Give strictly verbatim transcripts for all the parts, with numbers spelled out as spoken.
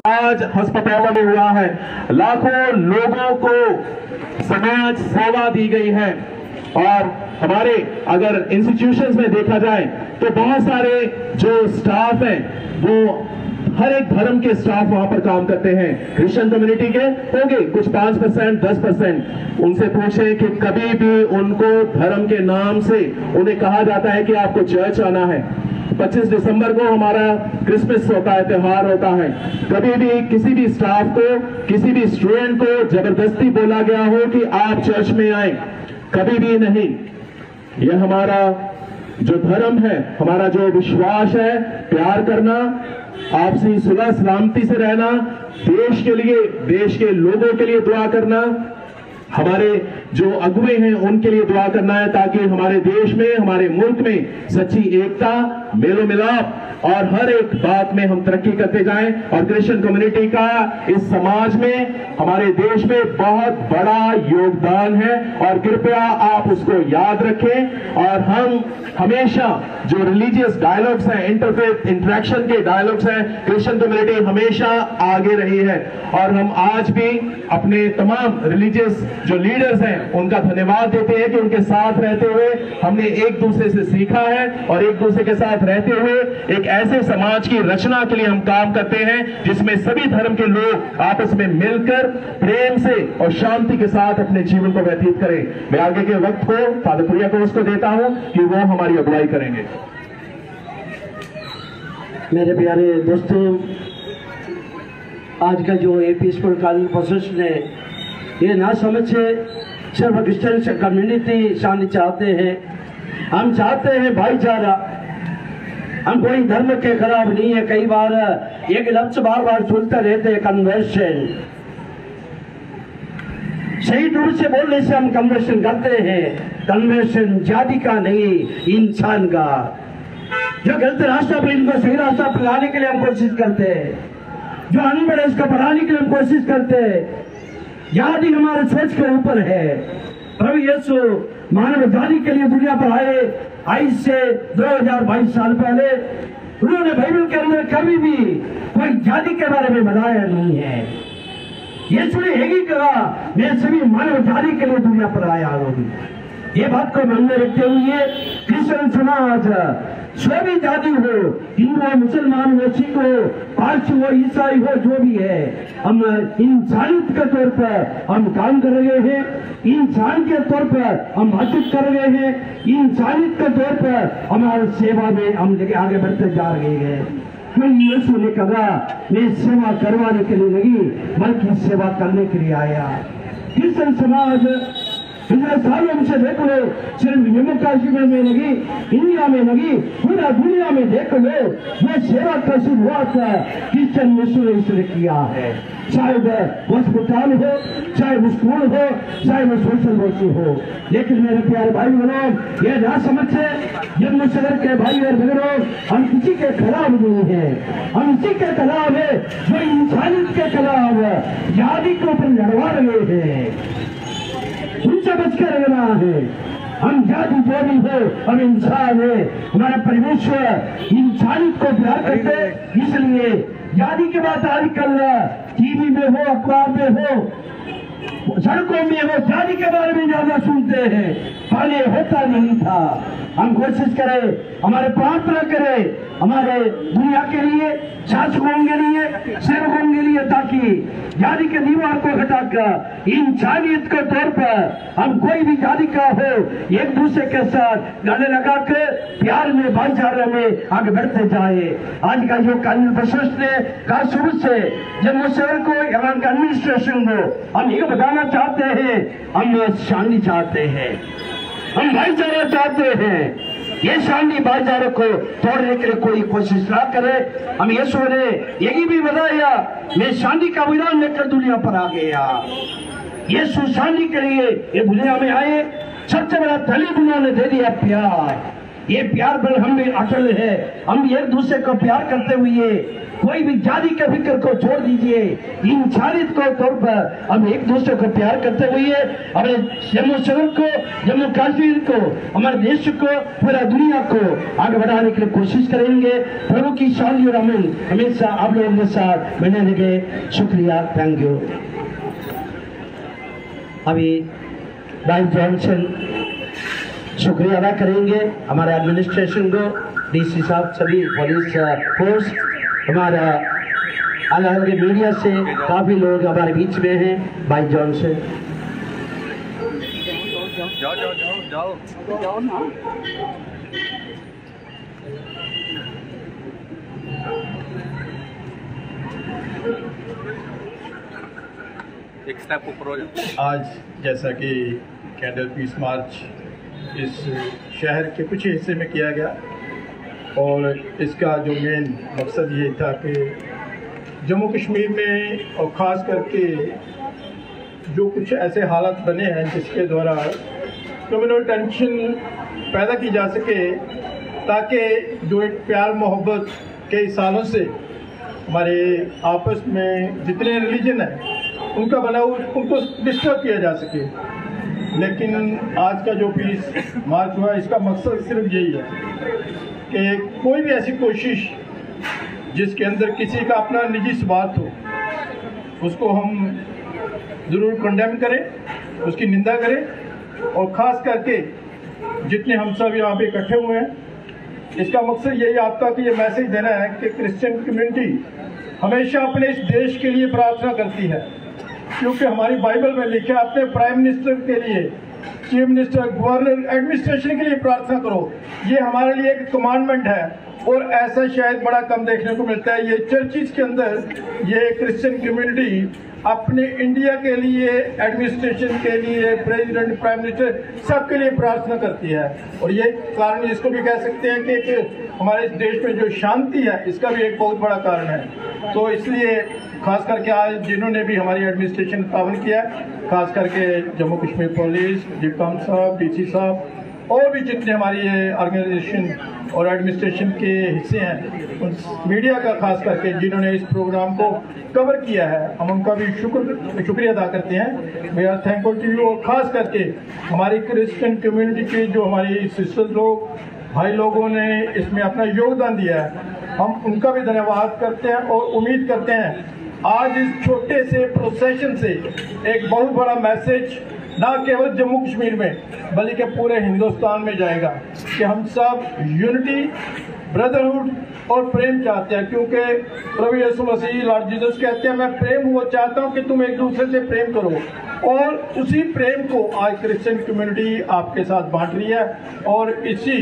आज अस्पतालों में हुआ है, लाखों लोगों को समाज सेवा दी गई है। और हमारे अगर इंस्टीट्यूशंस में देखा जाए तो बहुत सारे जो स्टाफ हैं वो हर एक धर्म के स्टाफ वहां पर काम करते हैं। क्रिश्चियन कम्युनिटी के होंगे कुछ पांच परसेंट दस परसेंट। उनसे पूछें कि कभी भी उनको धर्म के नाम से उन्हें कहा जाता है कि आपको चर्च आना है। पच्चीस दिसंबर को हमारा क्रिसमस होता है, त्योहार होता है। कभी भी किसी भी स्टाफ को, किसी भी स्टूडेंट को जबरदस्ती बोला गया हो कि आप चर्च में आए, कभी भी नहीं। यह हमारा जो धर्म है, हमारा जो विश्वास है, प्यार करना, आपसी सुलह सलामती से रहना, देश के लिए, देश के लोगों के लिए दुआ करना, हमारे जो अगुवे हैं उनके लिए दुआ करना है ताकि हमारे देश में, हमारे मुल्क में सच्ची एकता, मेलो मिलाप और हर एक बात में हम तरक्की करते जाएं। और क्रिश्चियन कम्युनिटी का इस समाज में, हमारे देश में बहुत बड़ा योगदान है और कृपया आप उसको याद रखें। और हम हमेशा जो रिलीजियस डायलॉग्स हैं, इंटरफेथ इंटरेक्शन के डायलॉग्स हैं, क्रिश्चियन कम्युनिटी हमेशा आगे रही है। और हम आज भी अपने तमाम रिलीजियस जो लीडर्स हैं उनका धन्यवाद देते हैं कि उनके साथ रहते हुए हमने एक दूसरे से सीखा है और एक दूसरे के साथ रहते हुए एक ऐसे समाज की रचना के लिए हम काम करते हैं जिसमें सभी धर्म के लोग आपस में मिलकर प्रेम से और शांति के साथ अपने जीवन को व्यतीत करें। मैं आगे के वक्त को फादर प्रिया को उसको देता हूं कि वो हमारी अगुवाई करेंगे। मेरे प्यारे दोस्तों, आज का जो पीसफुल कॉलेज प्रोसेस ने ये ना समझ से सिर्फ क्रिश्चियन कम्युनिटी शांति चाहते हैं। हम चाहते हैं भाईचारा, हम कोई धर्म के खिलाफ नहीं है। कई बार एक लफ्ज बार बार सुनते रहते हैं, कन्वर्शन। सही रूप से बोलने से हम कन्वर्शन करते हैं। कन्वर्शन जाति का नहीं, इंसान का। जो गलत रास्ता पर इनको सही रास्ता पर लाने के लिए हम कोशिश करते हैं, जो अनपढ़ है इसको पढ़ाने के लिए हम कोशिश करते हैं। जाति हमारे सोच के ऊपर है। प्रभु यीशु मानव जाति के लिए दुनिया पर आए, आज से दो हजार बाईस साल पहले। उन्होंने बाइबल के अंदर कभी भी कोई जाति के बारे में बताया नहीं है। यीशु ने एक ही कहा, मैं सभी मानव जाति के लिए दुनिया पर आया हूँ। ये बात को मन में रखते हुए क्रिश्चियन समाज सभी जाति हो, हिंदू, मुसलमान हो, सिख हो, पारसी हो, ईसाई हो, जो भी है, हम इंसानियत के तौर पर हम काम कर रहे हैं। इंसान के तौर पर हम बातचीत कर रहे हैं। इंसानियत के तौर पर हमारी सेवा में हम आगे बढ़ते जा रहे हैं। तो यीशु ने कहा, मैं सेवा करवाने के लिए नहीं बल्कि सेवा करने के लिए आया। क्रिश्चियन समाज पिछले सालों से देख लो, सिर्फ जम्मू कश्मीर में नहीं, इंडिया में नहीं, पूरा दुनिया में देख लो, ये सेवा का शुरुआत क्रिश्चियन मिशनरीज ने किया है। चाहे वह अस्पताल हो, चाहे वो स्कूल हो, चाहे वो सोशल वर्क हो। लेकिन मेरे प्यारे भाई बहनों, ये ना समझे जम्मू शहर के भाई और बहनों, हम किसी के खिलाफ नहीं है। हम इसी के खिलाफ है जो इंसानियत के खिलाफ जाति के ऊपर लड़वा रहे हैं, उनसे बचकर रहना है। हम जाति जो भी हो, हम इंसान है। हमारा परमेश्वर इंसानियत को प्यार करते, इसलिए जाति की बात आजकल टीवी में हो, अखबार में हो, सड़कों में हो, जाति के बारे में ज्यादा सुनते हैं। पहले होता नहीं था। हम कोशिश करें, हमारे प्रार्थना करें हमारे दुनिया के लिए, शासकों के लिए, सेवकों के लिए, ताकि जाति के दीवार को हटाकर इंसानियत के तौर पर हम कोई भी जाति का हो, एक दूसरे के साथ गले लगाकर प्यार में, भाईचारे में आगे बढ़ते जाए। आज का जो कानून प्रशासन ने कहा शुरू से जम्मू शहर को, यहाँ का एडमिनिस्ट्रेशन को हम ये बताना चाहते हैं, हम शांति चाहते हैं, हम भाईचारा चाहते हैं। ये शांति भाईचारे को तोड़ने के लिए कोई कोशिश ना करे। हम यीशु ने यही भी बताया, मैं शांति का विधान लेकर दुनिया पर आ गया। यीशु शांति के लिए ये दुनिया में आए। सबसे बड़ा दलील उन्होंने दे दिया प्यार। ये प्यार पर हम में अटल है। हम एक दूसरे को प्यार करते हुए कोई भी जाति के फिक्र को छोड़ दीजिए, इंसानियत को तौर पर हम एक दूसरे को प्यार करते हुए हमें जम्मू शहर को, जम्मू कश्मीर को, हमारे देश को, पूरा दुनिया को आगे बढ़ाने के लिए कोशिश करेंगे। प्रभु की शांति और अमन हमेशा आप लोगों के साथ बने रहे। शुक्रिया, थैंक यू। अभी भाई जॉनसन शुक्रिया अदा करेंगे हमारे एडमिनिस्ट्रेशन को, डीसी साहब, सभी पुलिस फोर्स, हमारा अलग अलग मीडिया से काफी लोग हमारे बीच में हैं। भाई जॉनसन जाओ जाओ जाओ जाओ जाओ ना। एक स्टेप ऊपर हो जाओ। आज जैसा कि कैंडल पीस मार्च इस शहर के कुछ हिस्से में किया गया और इसका जो मेन मकसद ये था कि जम्मू कश्मीर में और ख़ास करके जो कुछ ऐसे हालात बने हैं जिसके द्वारा कम्युनल टेंशन पैदा की जा सके, ताकि जो एक प्यार मोहब्बत कई सालों से हमारे आपस में जितने रिलीजन हैं उनका बना उनको डिस्टर्ब किया जा सके। लेकिन आज का जो पीस मार्च हुआ इसका मकसद सिर्फ यही है कि कोई भी ऐसी कोशिश जिसके अंदर किसी का अपना निजी स्वार्थ हो उसको हम ज़रूर कंडेम करें, उसकी निंदा करें। और ख़ास करके जितने हम सब यहाँ पे इकट्ठे हुए हैं इसका मकसद यही आपका कि ये मैसेज देना है कि क्रिश्चियन कम्युनिटी हमेशा अपने इस देश के लिए प्रार्थना करती है, क्योंकि हमारी बाइबल में लिखा है अपने प्राइम मिनिस्टर के लिए, चीफ मिनिस्टर, गवर्नर, एडमिनिस्ट्रेशन के लिए प्रार्थना करो। ये हमारे लिए एक कमांडमेंट है और ऐसा शायद बड़ा कम देखने को मिलता है। ये चर्चिज के अंदर ये क्रिश्चियन कम्युनिटी अपने इंडिया के लिए, एडमिनिस्ट्रेशन के लिए, प्रेसिडेंट, प्राइम मिनिस्टर सबके लिए प्रार्थना करती है। और ये कारण इसको भी कह सकते हैं कि, कि हमारे देश में जो शांति है इसका भी एक बहुत बड़ा कारण है। तो इसलिए खास करके आज जिन्होंने भी हमारी एडमिनिस्ट्रेशन तावन किया, खास करके जम्मू कश्मीर पुलिस, डिप्टी साहब, डीसी साहब और भी जितने हमारी ऑर्गेनाइजेशन और एडमिनिस्ट्रेशन के हिस्से हैं, उन मीडिया का खास करके जिन्होंने इस प्रोग्राम को कवर किया है, हम उनका भी शुक्र शुक्रिया अदा करते हैं। We are thankful to you. और ख़ास करके हमारी क्रिश्चियन कम्युनिटी के जो हमारी सिस्टर्स लोग, भाई लोगों ने इसमें अपना योगदान दिया है, हम उनका भी धन्यवाद करते हैं और उम्मीद करते हैं आज इस छोटे से प्रोसेशन से एक बहुत बड़ा मैसेज ना केवल जम्मू कश्मीर में बल्कि पूरे हिंदुस्तान में जाएगा कि हम सब यूनिटी, ब्रदरहुड और प्रेम चाहते हैं। क्योंकि प्रभु यीशु मसीह लॉर्ड जीसस कहते हैं, मैं प्रेम वो चाहता हूँ कि तुम एक दूसरे से प्रेम करो। और उसी प्रेम को आज क्रिश्चियन कम्युनिटी आपके साथ बांट रही है। और इसी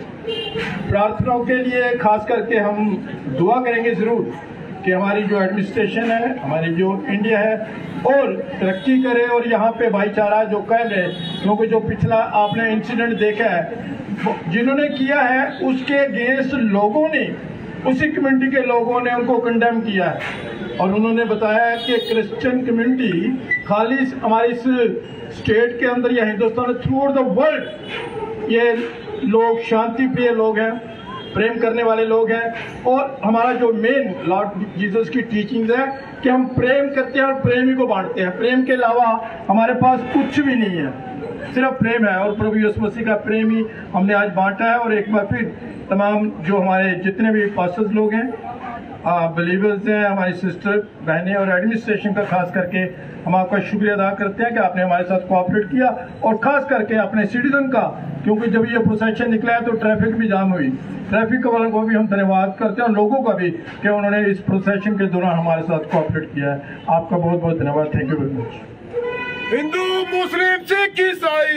प्रार्थनाओं के लिए खास करके हम दुआ करेंगे ज़रूर कि हमारी जो एडमिनिस्ट्रेशन है, हमारी जो इंडिया है और तरक्की करे और यहाँ पे भाईचारा जो कायम रहे। क्योंकि जो पिछला आपने इंसिडेंट देखा है जिन्होंने किया है उसके अगेंस्ट लोगों ने, उसी कम्युनिटी के लोगों ने उनको कंडेम किया है। और उन्होंने बताया कि क्रिश्चियन कम्युनिटी खाली हमारे इस स्टेट के अंदर या Hindustan, throughout the world ये लोग शांति प्रिय लोग हैं, प्रेम करने वाले लोग हैं। और हमारा जो मेन लॉर्ड जीसस की टीचिंग्स है कि हम प्रेम करते हैं और प्रेम ही को बांटते हैं। प्रेम के अलावा हमारे पास कुछ भी नहीं है, सिर्फ प्रेम है। और प्रभु यीशु मसीह का प्रेम ही हमने आज बांटा है। और एक बार फिर तमाम जो हमारे जितने भी पास्टर्स लोग हैं, बिलीवर्स हैं, हमारी सिस्टर बहनें और एडमिनिस्ट्रेशन का खास करके हम आपका शुक्रिया अदा करते हैं कि आपने हमारे साथ कोऑपरेट किया। और खास करके अपने सिटीजन का, क्योंकि जब ये प्रोसेशन निकला है तो ट्रैफिक भी जाम हुई, ट्रैफिक वालों को भी हम धन्यवाद करते हैं और लोगों का भी कि उन्होंने इस प्रोसेशन के दौरान हमारे साथ कोऑपरेट किया है। आपका बहुत बहुत धन्यवाद। Thank you very much. Hindu, Muslim, Sikh, ईसाई।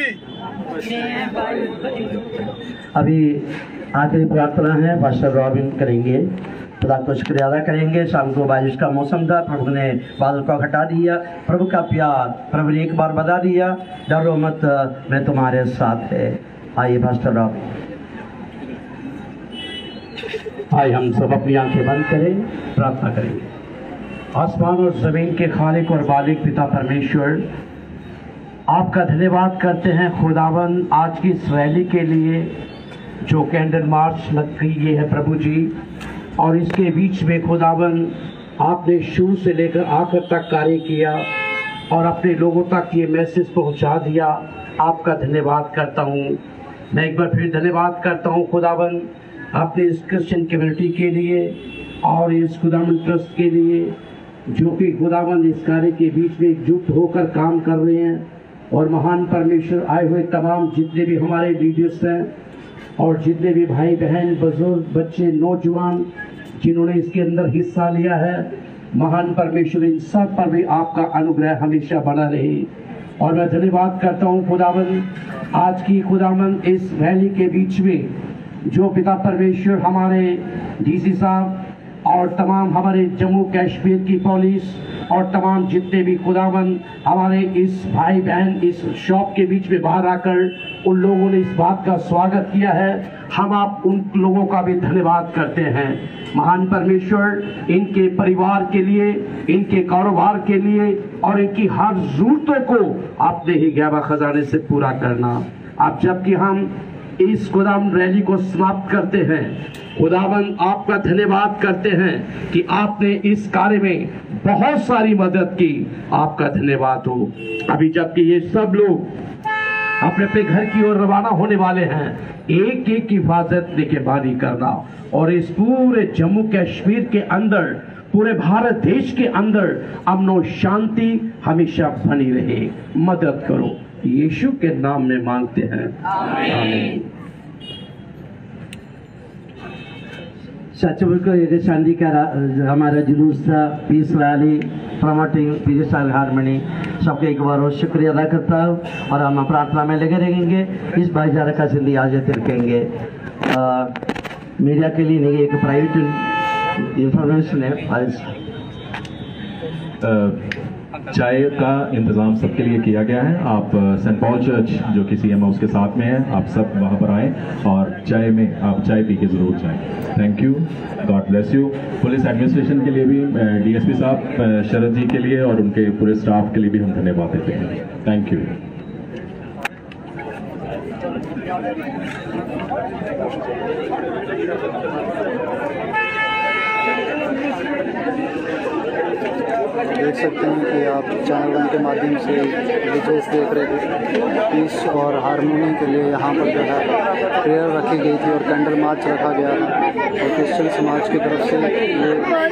अभी आखिरी प्रार्थना है, पास्टर रॉबिन करेंगे। खुदा को शुक्रिया अदा करेंगे। शाम को बारिश का मौसम था, प्रभु ने बादल को हटा दिया। प्रभु का प्यार प्रभु ने एक बार बता दिया, डरो मत, मैं तुम्हारे साथ है। आइए पास्टर रॉबिन। आइए हम सब अपनी आंखें बंद करें, प्रार्थना करेंगे। आसमान और ज़मीन के खालिक और मालिक पिता परमेश्वर, आपका धन्यवाद करते हैं खुदावन आज की इस रैली के लिए, जो कैंडल मार्च लग गई है प्रभु जी, और इसके बीच में खुदावन आपने शुरू से लेकर आखिर तक कार्य किया और अपने लोगों तक ये मैसेज पहुंचा दिया। आपका धन्यवाद करता हूँ। मैं एक बार फिर धन्यवाद करता हूँ खुदावन अपने इस क्रिश्चियन कम्युनिटी के लिए और इस खुदावन ट्रस्ट के लिए, जो कि खुदावन इस कार्य के बीच में एकजुट होकर काम कर रहे हैं। और महान परमेश्वर आए हुए तमाम जितने भी हमारे लीडर्स हैं और जितने भी भाई बहन बुजुर्ग बच्चे नौजवान जिन्होंने इसके अंदर हिस्सा लिया है, महान परमेश्वर इन सब पर भी आपका अनुग्रह हमेशा बना रहे। और मैं धन्यवाद करता हूँ खुदावन आज की खुदावन इस रैली के बीच में जो पिता परमेश्वर हमारे डीसी साहब और तमाम हमारे जम्मू कश्मीर की पुलिस और तमाम जितने भी खुदावन हमारे इस भाई बहन इस शॉप के बीच में बाहर आकर उन लोगों ने इस बात का स्वागत किया है, हम आप उन लोगों का भी धन्यवाद करते हैं। महान परमेश्वर इनके परिवार के लिए, इनके कारोबार के लिए और इनकी हर जरूरतों को आपने ही गैबा खजाने से पूरा करना। अब जबकि हम इस खुदावन रैली को समाप्त करते हैं, खुदावन आपका धन्यवाद करते हैं कि आपने इस कार्य में बहुत सारी मदद की। आपका धन्यवाद हो। अभी जबकि ये सब लोग अपने अपने घर की ओर रवाना होने वाले हैं, एक एक की हिफाजत निगहबानी करना और इस पूरे जम्मू कश्मीर के अंदर, पूरे भारत देश के अंदर अमन और शांति हमेशा बनी रहे। मदद करो, यीशु के नाम में मांगते हैं, आमीन। सचमुच को ये शांति का हमारा जुलूस था, पीस रैली प्रमोटिंग पीरियल हारमोनी, सबके एक बार और शुक्रिया अदा करता हूँ। और हम प्रार्थना में लगे रहेंगे, इस भाईचारा का जिंदगी आजाद रखेंगे। मीडिया के लिए नहीं, एक प्राइवेट इंफॉर्मेशन है। चाय का इंतज़ाम सबके लिए किया गया है। आप सेंट पॉल चर्च जो कि सी एम हाउस के साथ में है, आप सब वहाँ पर आएँ और चाय में आप चाय पी के ज़रूर जाएँ। Thank you, God bless you. Police administration के लिए भी, डीएसपी साहब शरद जी के लिए और उनके पूरे स्टाफ के लिए भी हम धन्यवाद देते हैं। Thank you. देख सकते हैं कि आप चैनल वन के माध्यम से विजुअल्स देख रहे थे। पीस और हारमोनी के लिए यहाँ पर जो है प्रेयर रखी गई थी और कैंडल मार्च रखा गया था और क्रिश्चियन समाज की तरफ से ये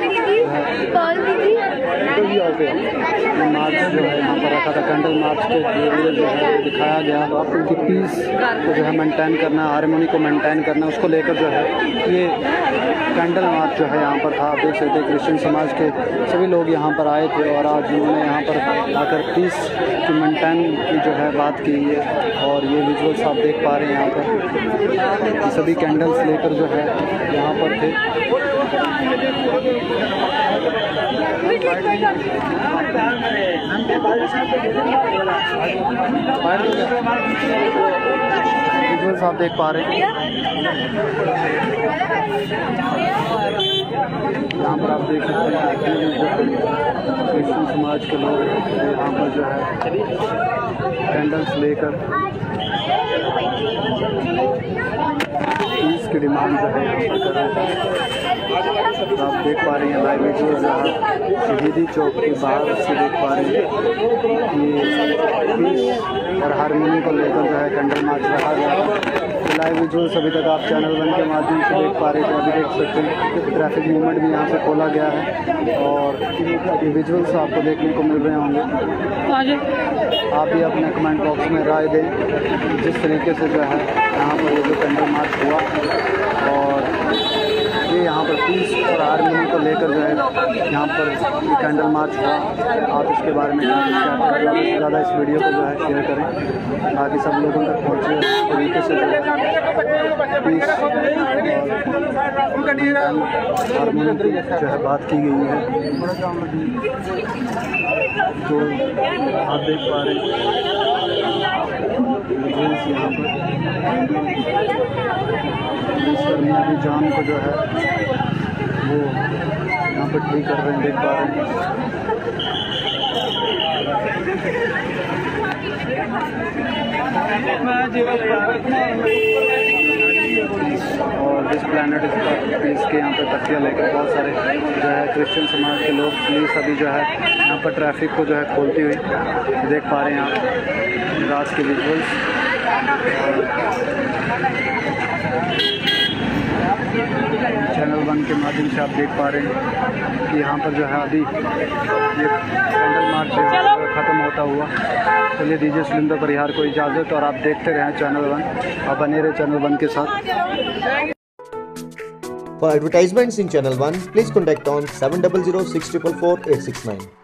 मार्च जो है यहाँ पर रखा था। कैंडल मार्च के जरिए जो है दिखाया गया कि पीस को जो है मेंटेन करना, हारमोनी को मेंटेन करना, उसको लेकर जो है ये कैंडल मार्च जो है यहाँ पर था। आप देख सकते हैं क्रिश्चियन समाज के सभी लोग यहाँ पर आए थे और आज उन्होंने यहाँ पर आकर पीस की मेंटेन की जो है बात की है। और ये विजुअल्स आप देख पा रहे हैं यहाँ पर सभी कैंडल्स लेकर जो है यहाँ पर थे। विजुअल्स आप देख पा रहे हैं यहाँ पर, आप देख सकते हैं क्रिश्चियन समाज के लोग यहाँ पर जो है कैंडल्स लेकर पीस की डिमांड जो है यहाँ पर कर रहे हैं। आप देख पा रहे हैं लाइव विजुअल्स यहाँ शहीदी चौक के बाहर से देख पा रहे हैं ये पीस और हारमोनी को लेकर जो है कैंडल मार्च रखा गया। लाइव विजुअल्स अभी तक आप चैनल वन के माध्यम से देख पा रहे थे। अभी देख सकते हैं ट्रैफिक मूवमेंट भी यहाँ पे खोला गया है और ये विजुअल्स आपको देखने को मिल रहे होंगे। आप भी अपने कमेंट बॉक्स में राय दें जिस तरीके से जो है यहाँ पर ये जो कैंडल मार्च हुआ और ये यहाँ पर पीस और हारमोनी को लेकर जो है यहाँ पर कैंडल मार्च हुआ। आप इसके बारे में ज़्यादा से ज़्यादा इस वीडियो को जो है शेयर करें ताकि सब लोगों तक पहुँचे। इस तरीके से जो है पीस और हारमोनी की जो है बात की गई है। तो आप देख पा रहे हैं यहाँ पर पुलिसकर्मी अभी जाम को जो है वो यहाँ पर ठीक कर रहे हैं, देख पा रहे हैं। दिस प्लानट इस पीस के यहाँ पे तख्तियाँ लेकर बहुत सारे जो है क्रिश्चियन समाज के लोग, पुलिस अभी जो है यहाँ पर ट्रैफिक को जो है खोलती हुई देख पा रहे हैं आप रात के विजुअल्स। चैनल वन के माध्यम से आप देख पा रहे हैं कि यहाँ पर जो है अभी ये कैंडल मार्च ख़त्म होता हुआ। चलिए दीजिए सुलिंदर परिहार को इजाज़त और आप देखते रहें चैनल वन और बने रहे चैनल वन के साथ। For advertisements in Channel one, please contact on seven zero zero six four four eight six nine.